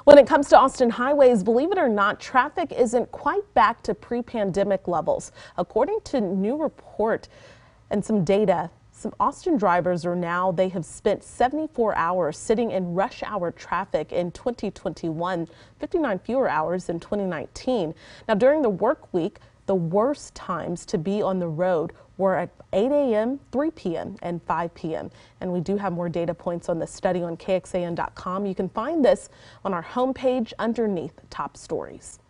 When it comes to Austin highways, believe it or not, traffic isn't quite back to pre-pandemic levels. According to a new report and some data, some Austin drivers they have spent 74 hours sitting in rush hour traffic in 2021, 59 fewer hours in 2019. Now, during the work week, the worst times to be on the road were at 8 a.m., 3 p.m., and 5 p.m. And we do have more data points on this study on KXAN.com. You can find this on our homepage underneath top stories.